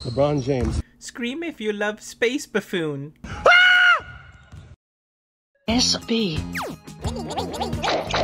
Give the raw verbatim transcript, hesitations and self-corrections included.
LeBron James. Scream if you love Space Buffoon. S B.